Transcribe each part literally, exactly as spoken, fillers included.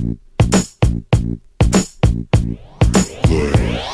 Yeah.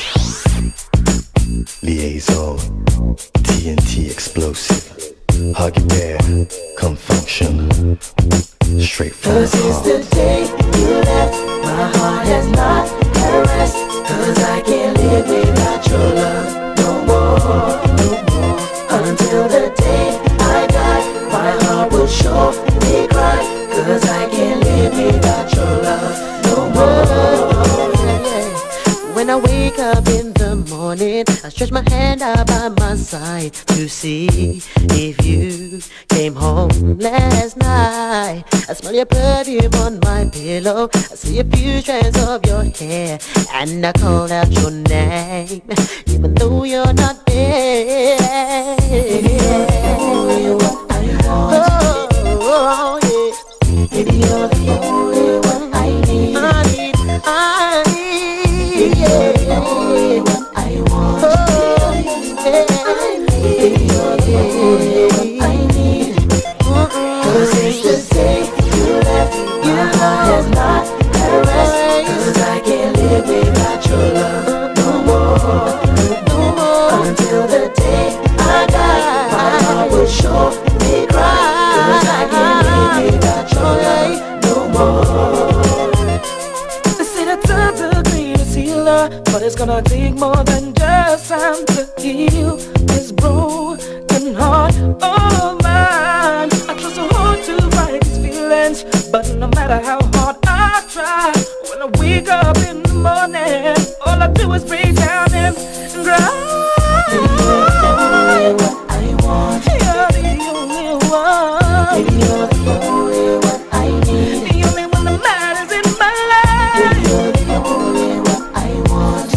Liason, T N T explosive. Hug it there, come function. Straight from the heart. 'Cause since the day you left, my heart has not had rest. 'Cause I can't live without your love no more, no more. Until the day I die, my heart will surely cry. 'Cause I can't live without your love no more. When I wake up in the morning, I stretch my hand out by my side to see if you came home last night. I smell your perfume on my pillow, I see a few strands of your hair, and I call out your name, even though you're not there. Baby, you're the only one I want. Oh, oh, yeah. Baby, you're the only one I need. I need, I need. Baby, you're the only one I want. Baby, you're the only one I need. 'Cause since the day you left, my heart has not had rest. 'Cause I can't live without your love no more, no more. Until the day I die, my heart will surely cry. 'Cause I can't live without your love no more. They say that time's a greatest healer, but it's gonna take more than just time to heal this broken heart of mine. I try so hard to fight these feelings, but no matter how hard I try, when I wake up in the morning, all I do is break down and cry. Baby, you're the only one I want. You're the only one. Baby, you're the only one I need. The only one that matters in my life. Baby, you're the only one I want.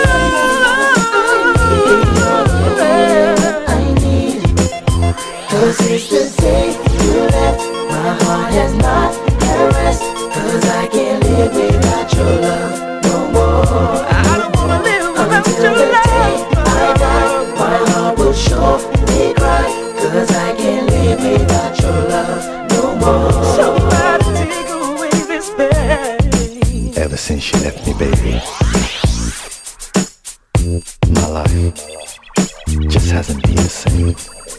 Baby, you're the only one I need. 'Cause since the day you left, my heart has not had rest. 'Cause I can't live without your love no more. I don't wanna live without Until your the day love. I die, my heart will surely cry. 'Cause I can't live without your love no more. Somebody take away this pain. Ever since you left me, baby, my life just hasn't been the same.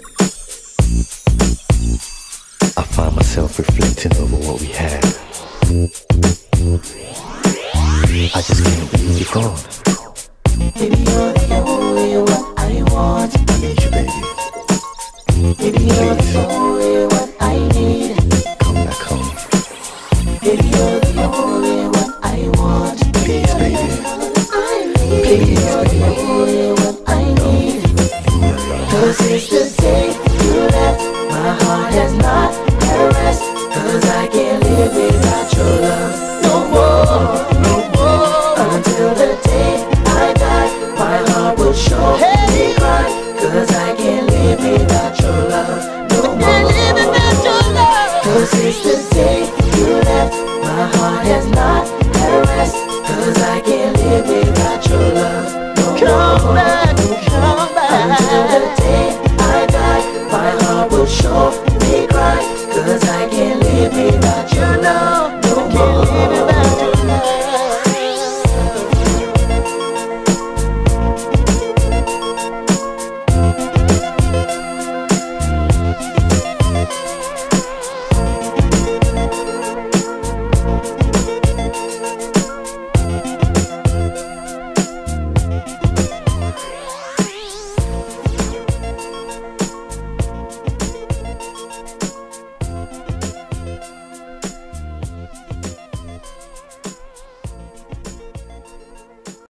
I find myself reflecting over what we had. I just can't believe you're gone. Baby, you're the only one I want. I need you, baby. Baby, you're the only one I need. Come back home. Baby, you're the only one I want. Please, baby. Baby, you're the only one I need. 'Cause since the day you left, my heart has not had rest. 'Cause I can't live without